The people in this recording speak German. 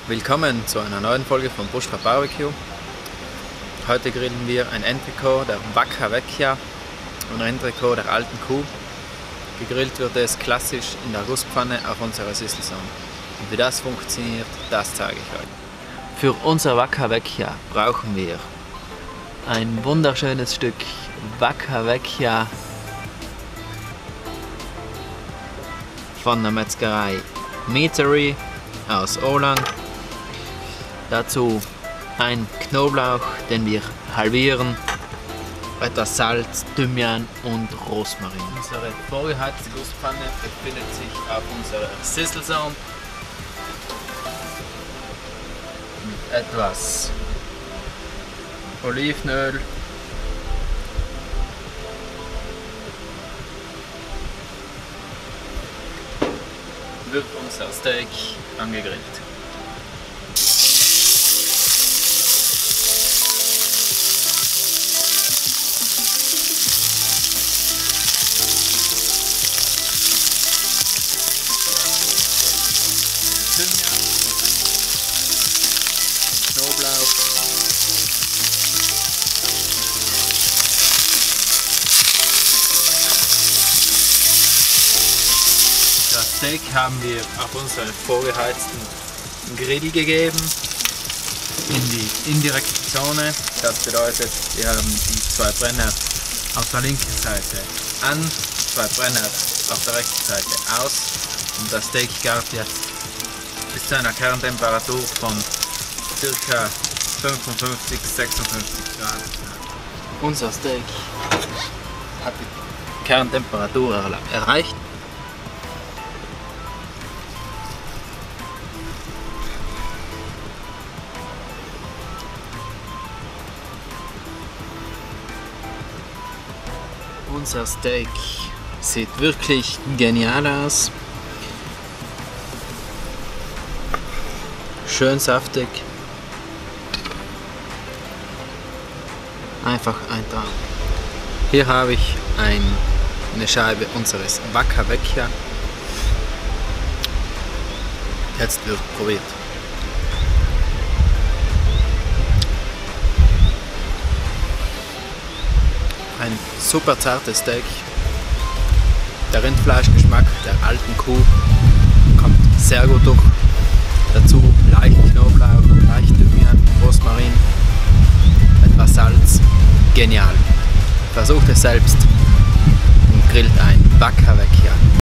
Willkommen zu einer neuen Folge von Bushra Barbecue. Heute grillen wir ein Entrecot der Vacca Vecchia und ein Entrecot der alten Kuh. Gegrillt wird es klassisch in der Gusspfanne auf unserer Sisselsohn. Und wie das funktioniert, das zeige ich euch. Für unser Vacca Vecchia brauchen wir ein wunderschönes Stück Vacca Vecchia von der Metzgerei Meatery aus Åland. Dazu ein Knoblauch, den wir halbieren, etwas Salz, Thymian und Rosmarin. Unsere vorgeheizte Gusspfanne befindet sich auf unserer Sisselsohn mit etwas Olivenöl, wird unser Steak angegrillt. Thymian, Knoblauch, das Steak haben wir auf unseren vorgeheizten Grill gegeben, in die indirekte Zone. Das bedeutet, wir haben die zwei Brenner auf der linken Seite an, zwei Brenner auf der rechten Seite aus, und das Steak gart jetzt bis zu einer Kerntemperatur von ca. 55-56 Grad. Unser Steak hat die Kerntemperatur erreicht. Unser Steak sieht wirklich genial aus. Schön saftig. Einfach ein Traum. Hier habe ich eine Scheibe unseres Vacca Vecchia. Jetzt wird probiert. Ein super zartes Steak. Der Rindfleischgeschmack der alten Kuh kommt sehr gut durch. Dazu leicht Knoblauch, leicht Thymian, Rosmarin, etwas Salz. Genial. Versucht es selbst und grillt ein Vacca Vecchia.